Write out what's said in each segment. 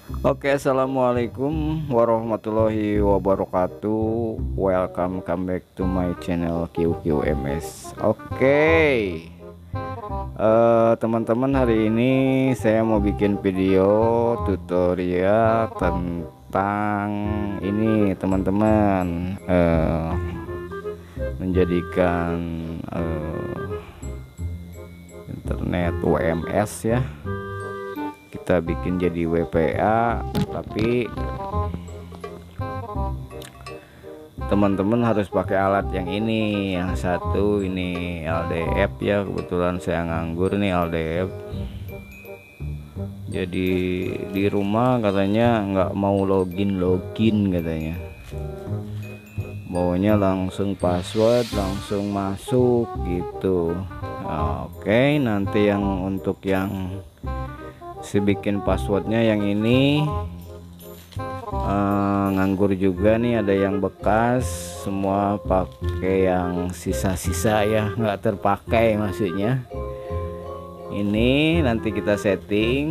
Oke, assalamualaikum warahmatullahi wabarakatuh. Welcome, come back to my channel QQMS. Teman-teman, hari ini saya mau bikin video tutorial tentang ini, teman-teman. Menjadikan internet WMS ya, kita bikin jadi WPA, tapi teman-teman harus pakai alat yang ini. Yang satu ini LDF ya, kebetulan saya nganggur nih LDF. Jadi di rumah katanya nggak mau login katanya, maunya langsung password langsung masuk gitu. Oke, nanti yang untuk yang bikin passwordnya yang ini nganggur juga nih, ada yang bekas, semua pakai yang sisa-sisa ya, nggak terpakai maksudnya. Ini nanti kita setting.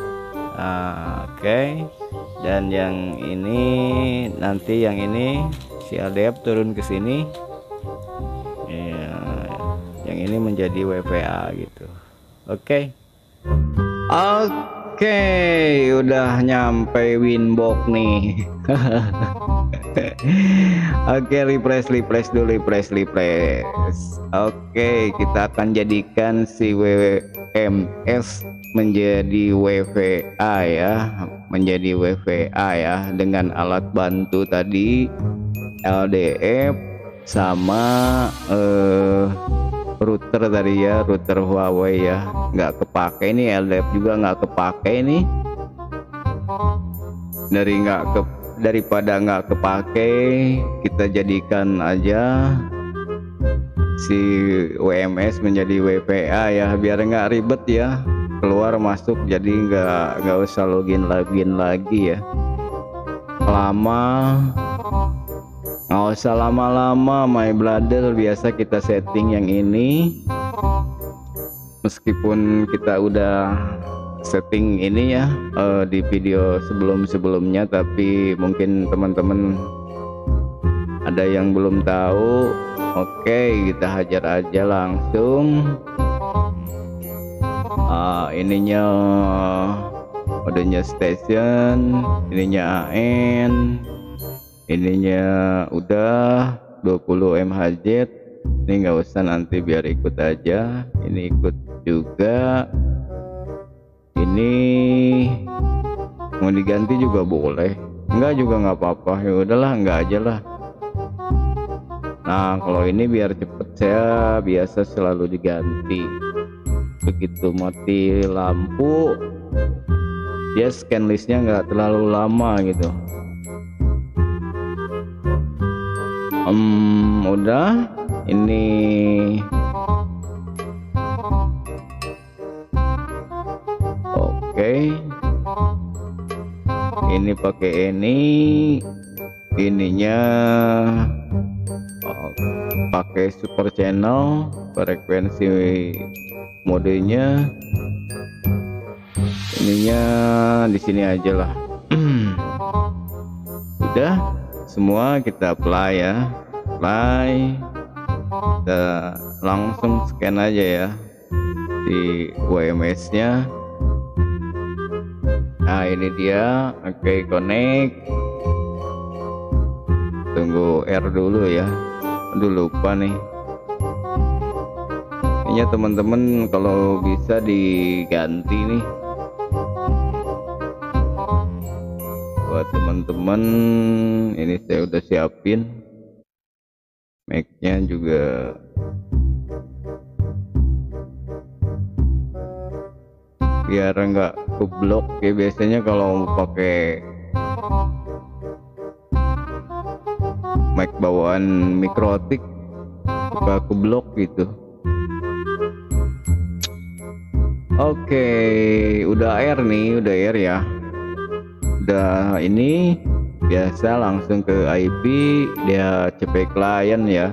Oke. Dan yang ini nanti, yang ini si LDF turun ke sini ya, yang ini menjadi WPA gitu. Oke. Oke, udah nyampe Winbox nih. Oke, refresh dulu, refresh. Oke, kita akan jadikan si WMS menjadi WVA ya, dengan alat bantu tadi LDF sama router tadi ya, router Huawei ya, nggak kepake ini LDF juga nggak kepake ini. Daripada nggak kepake, kita jadikan aja si WMS menjadi WPA ya, biar nggak ribet ya, keluar masuk, jadi nggak usah login lagi ya, nggak usah lama-lama my brother. Biasa kita setting yang ini, meskipun kita udah setting ini ya di video sebelumnya, tapi mungkin teman-teman ada yang belum tahu. Oke, kita hajar aja langsung. Ininya modenya station, ininya AN, ininya udah 20 MHz. Ini nggak usah, nanti biar ikut aja, ini ikut juga. Ini mau diganti juga boleh, enggak juga nggak apa-apa, ya udahlah enggak aja lah. Nah, kalau ini biar cepet, saya biasa selalu diganti. Begitu mati lampu, dia scan listnya nggak terlalu lama gitu. Udah, ini oke. Ini pakai ininya pakai super channel, frekuensi modenya ininya di sini aja lah. Udah semua kita apply ya, kita langsung scan aja ya di WMS nya. Nah, ini dia. Oke, connect. Tunggu R dulu ya, aduh lupa nih. Kayaknya teman-teman kalau bisa diganti nih, buat teman-teman. Ini saya udah siapin mic-nya juga. Biar enggak keblok ya, biasanya kalau pakai mic bawaan Mikrotik suka keblok gitu. Oke, udah air nih, udah air ya. Udah, ini biasa langsung ke IP, dia CP client ya.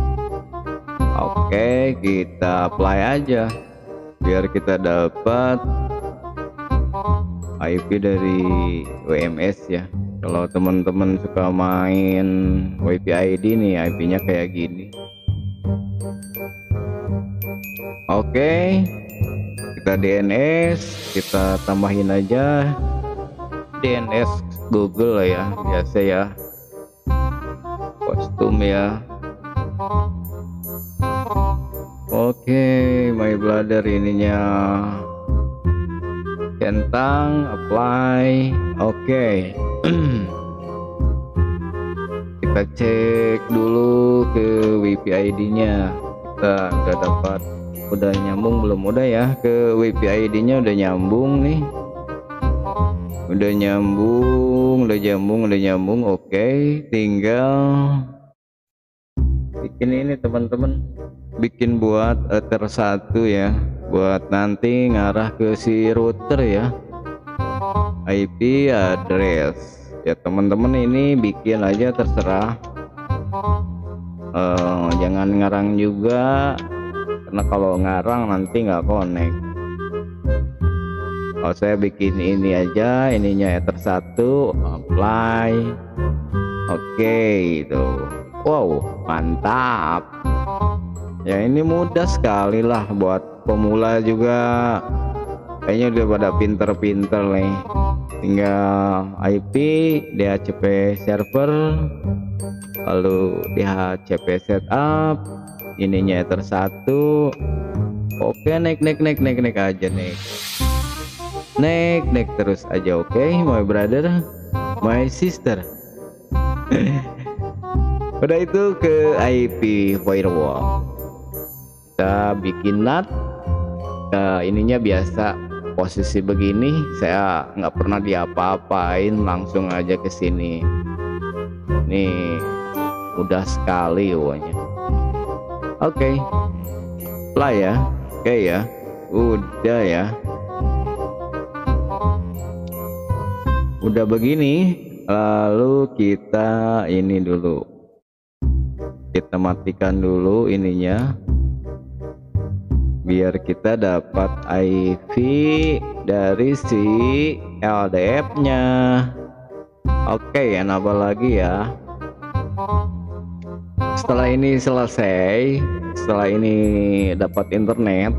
Oke, kita apply aja biar kita dapat IP dari WMS ya. Kalau teman-teman suka main WiFi ID nih, IP-nya kayak gini. Oke, kita DNS, kita tambahin aja DNS Google lah ya, biasa ya, kostum ya. Oke, my brother ininya centang, apply. Oke. Kita cek dulu ke WiFi ID-nya. Kita udah dapat, udah nyambung belum? Udah ya, ke WiFi ID-nya udah nyambung nih. Udah nyambung. Oke, tinggal bikin ini teman-teman, bikin buat ether 1 ya, buat nanti ngarah ke si router ya, IP address ya teman-teman. Ini bikin aja terserah, jangan ngarang juga, karena kalau ngarang nanti nggak connect. Kalau saya bikin ini aja, ininya ether 1, apply. Oke, itu wow, mantap ya. Ini mudah sekali lah buat pemula juga, kayaknya udah pada pinter-pinter nih. Tinggal IP DHCP server, lalu DHCP setup, ininya ether 1. Oke, naik aja, naik terus aja. Oke, my brother, my sister. Udah itu ke IP firewall, kita bikin NAT. Ininya biasa posisi begini, saya nggak pernah diapa-apain, langsung aja ke sini. Nih mudah sekali pokoknya. Oke, play ya. Oke ya, udah ya, udah begini. Lalu kita ini dulu, kita matikan dulu ininya biar kita dapat IP dari si LDF nya. Oke, nambah lagi ya. Setelah ini selesai, setelah ini dapat internet,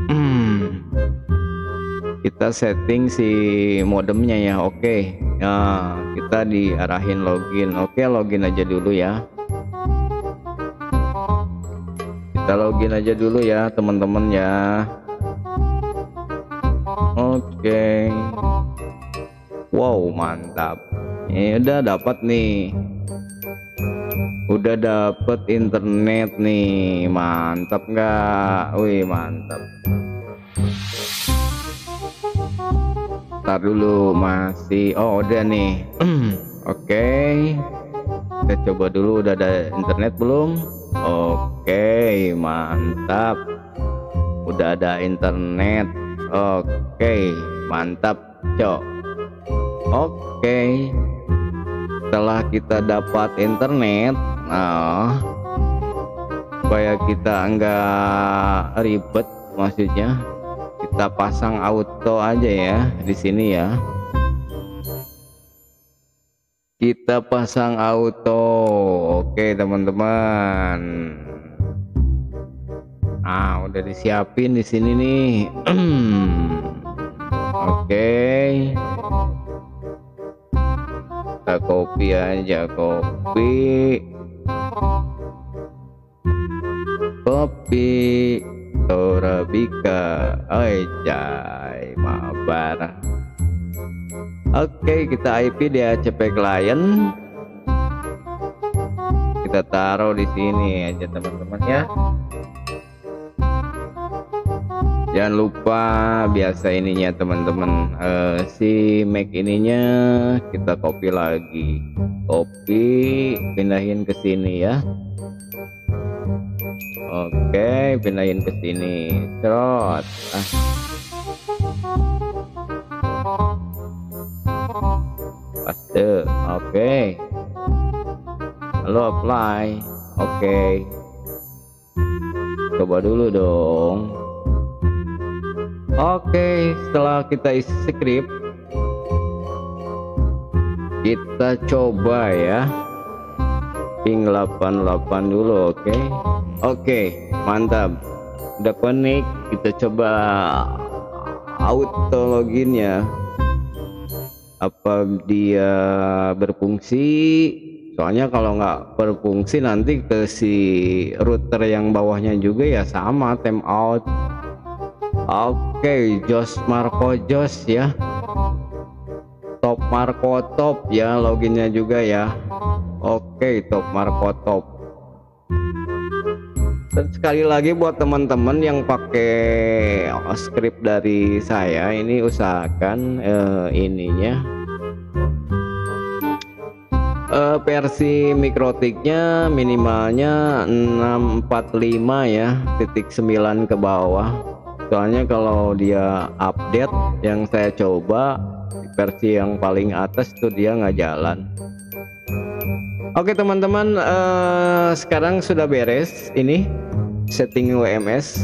kita setting si modemnya ya. Oke, nah kita diarahin login. Oke, login aja dulu ya, kita login aja dulu ya teman-teman ya. Oke, wow mantap, ini udah dapat nih, udah dapet internet nih. Mantap nggak? Wih mantap. Ntar dulu, masih, oh udah nih. Oke, kita coba dulu, udah ada internet belum? Oke, mantap, udah ada internet. Oke, mantap cok. Oke, setelah kita dapat internet, nah supaya kita enggak ribet, maksudnya kita pasang auto aja ya di sini ya. Kita pasang auto. Oke teman-teman, nah udah disiapin di sini nih. Oke, kita copy aja, copy Torabika, ojay mabar. Oke, kita IP DHCP client, kita taruh di sini aja teman-teman ya. Jangan lupa biasa ininya teman-teman, si Mac ininya kita copy lagi, copy pindahin ke sini ya. Oke, pindahin ke sini, terus paste. Oke, lalu apply. Oke, coba dulu dong. Oke, setelah kita isi script, Kita coba ya ping 88 dulu. Oke, mantap, udah connect. Kita coba auto login ya, apa dia berfungsi. Soalnya kalau nggak berfungsi nanti ke si router yang bawahnya juga ya sama time out. Oke, Jos Marco Jos ya, Top Marco Top ya loginnya juga ya. Oke, Top Marco Top. Dan sekali lagi buat teman-teman yang pakai script dari saya ini, usahakan ininya versi mikrotiknya minimalnya 645 ya, titik 9 ke bawah. Soalnya kalau dia update yang saya coba versi yang paling atas tuh dia nggak jalan. Oke teman-teman, sekarang sudah beres ini setting WMS,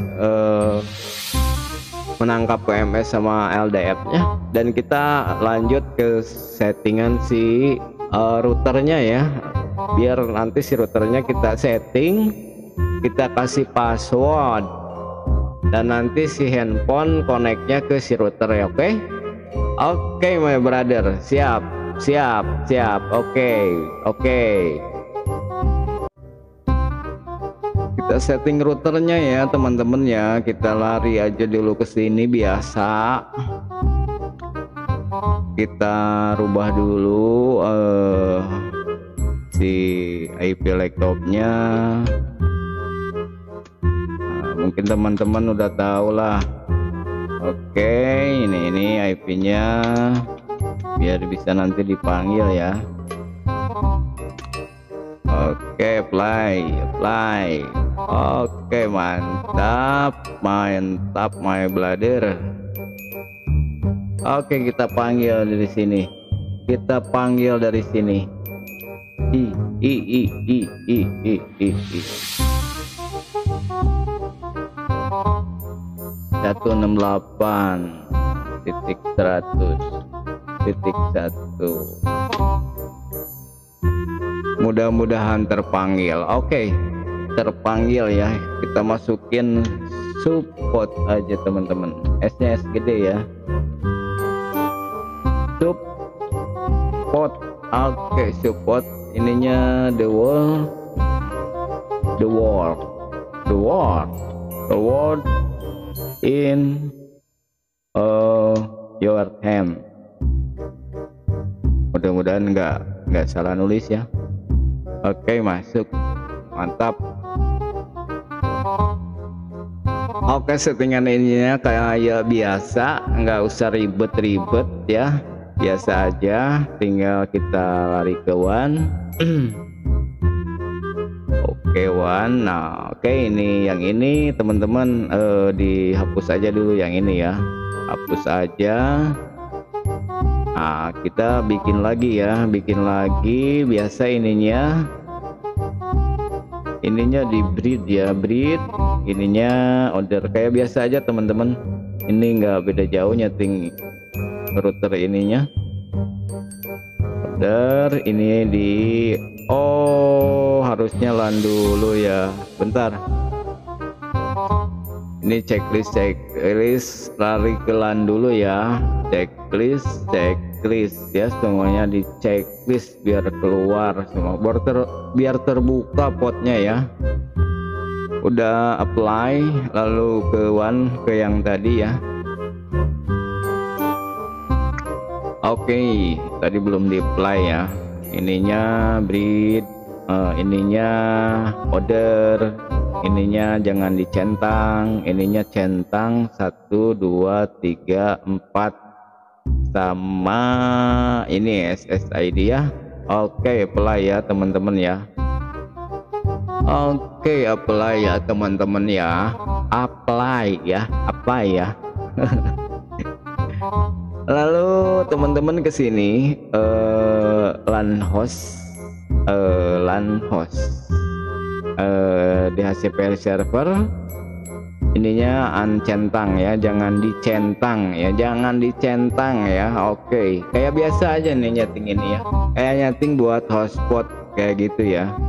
menangkap WMS sama LDF nya, dan kita lanjut ke settingan si routernya ya, biar nanti si routernya kita setting, kita kasih password, dan nanti si handphone connectnya ke si router ya. Oke my brother, siap. Oke, kita setting routernya ya teman-teman ya. Kita lari aja dulu ke sini biasa, kita rubah dulu si IP laptopnya. Mungkin teman-teman udah tahu lah. Oke, ini IP-nya biar bisa nanti dipanggil ya. Oke, apply. Oke, mantap my brother. Oke, kita panggil dari sini. I 168.100.1. Mudah-mudahan terpanggil. Oke, terpanggil ya. Kita masukin support aja teman-teman, S-nya S gede ya, support. Oke, support ininya the world in your hand. Mudah-mudahan nggak salah nulis ya. Oke, masuk, mantap. Oke, settingan ininya kayak biasa, nggak usah ribet-ribet ya, biasa aja. Tinggal kita lari ke one. Oke, one. Nah, oke, ini yang ini teman-teman, dihapus aja dulu yang ini ya, hapus aja. Nah, kita bikin lagi ya, biasa ininya di breed ya, ininya order kayak biasa aja teman-teman. Ini nggak beda jauh nyeting router ininya, order ini di harusnya LAN dulu ya, bentar. Ini checklist lari ke LAN dulu ya, checklist ya, semuanya di checklist biar keluar semua, biar terbuka potnya ya. Udah apply, lalu ke one, ke yang tadi ya. Oke, tadi belum di apply ya, ininya breed, ininya order, ininya jangan dicentang, ininya centang 1 2 3 4 sama ini SSID ya. Oke, apply ya teman-teman ya. Oke, apply ya teman-teman ya, apply ya. Lalu teman-teman ke sini, LAN host DHCP server ininya uncentang ya, jangan dicentang ya, jangan dicentang ya. Oke, kayak biasa aja nih nyeting ini ya, kayak nyeting buat hotspot kayak gitu ya,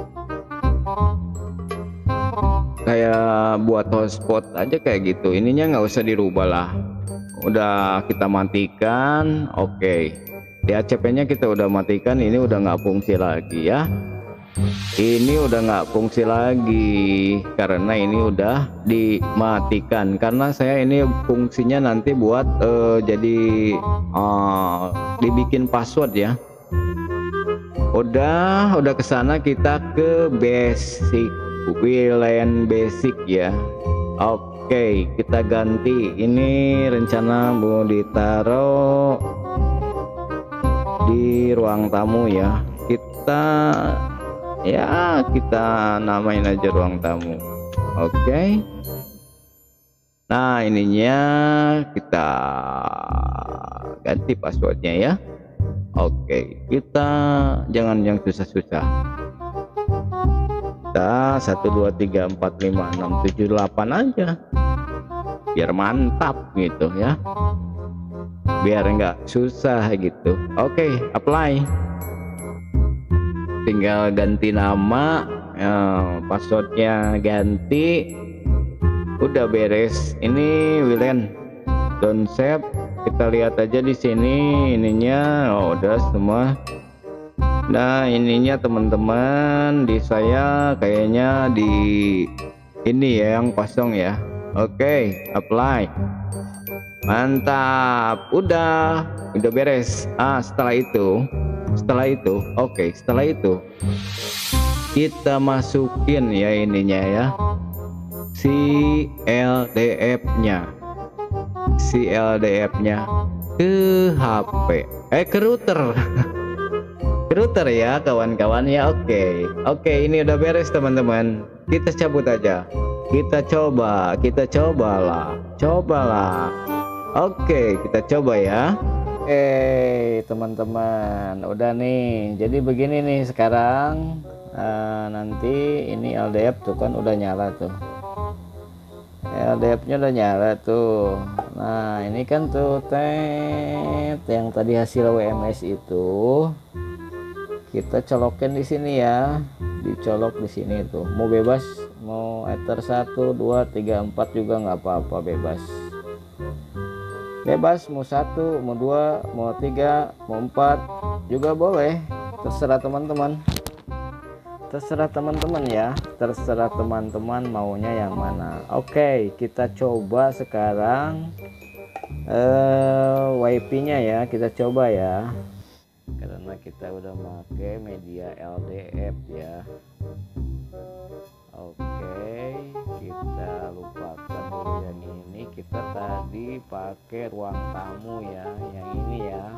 kayak buat hotspot aja kayak gitu. Ininya nggak usah dirubah lah, udah kita matikan. Oke, DHCP nya kita udah matikan, ini udah nggak fungsi lagi ya, ini udah nggak fungsi lagi karena ini udah dimatikan. Karena saya ini fungsinya nanti buat jadi dibikin password ya. Udah kesana, kita ke basic, VLAN basic ya. Oke, kita ganti. Ini rencana mau ditaruh di ruang tamu ya. Kita namain aja ruang tamu. Oke. Nah, ininya kita ganti passwordnya ya. Oke, kita jangan yang susah-susah. Kita 1 2 3 4 5 6 7 8 aja, biar mantap gitu ya, biar enggak susah gitu. Oke, apply. Tinggal ganti nama, passwordnya ganti, udah beres. Ini VLAN don't save, kita lihat aja di sini ininya. Udah semua. Nah, ininya teman-teman, di saya kayaknya di ini ya yang kosong ya. Oke, apply. Mantap, udah beres. Setelah itu oke, setelah itu kita masukin ya ininya ya, si LDF nya ke HP, ke router ke router ya kawan-kawan ya. Oke, ini udah beres teman-teman, kita cabut aja, kita cobalah. Oke, kita coba ya. Teman-teman, udah nih, jadi begini nih sekarang. Nanti ini LDF tuh kan udah nyala tuh, LDF nya udah nyala tuh. Nah, ini kan tuh yang tadi hasil WMS itu kita colokin di sini ya, dicolok di sini tuh. Mau bebas, mau ether 1 2 3 4 juga nggak apa-apa, bebas, mau 1 mau 2 mau 3 mau 4 juga boleh, terserah teman-teman ya, terserah teman-teman maunya yang mana. Oke, kita coba sekarang WiFi nya ya, kita coba ya, karena kita udah pakai media LDF ya. Oke, kita lupakan dulu yang ini, kita tadi pakai ruang tamu ya, yang ini ya.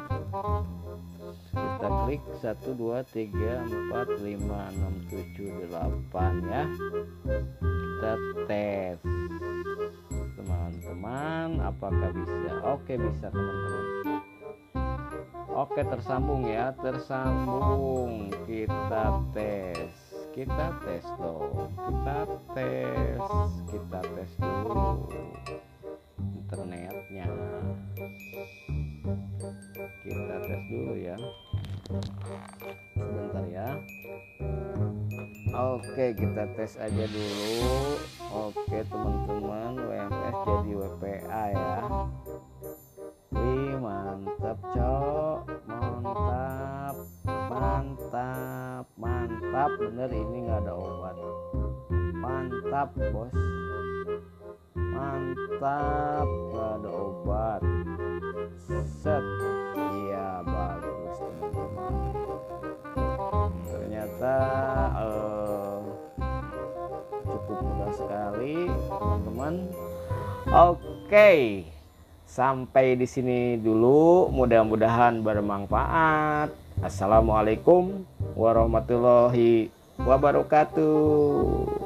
Kita klik 1 2 3 4 5 6 7 8 ya. Kita tes teman-teman, apakah bisa. Oke, bisa teman-teman. Oke, tersambung ya, tersambung. Kita tes dong, kita tes dulu internetnya, kita tes dulu ya, sebentar ya. Oke, kita tes aja dulu. Oke teman-teman, WMS jadi WPA ya. Wih, mantap cok, mantap bener, ini nggak ada obat. Mantap bos, mantap, nggak ada obat. Set, iya bagus teman-teman. Ternyata cukup mudah sekali teman-teman. Oke, sampai di sini dulu, mudah-mudahan bermanfaat. Assalamualaikum warahmatullahi wabarakatuh.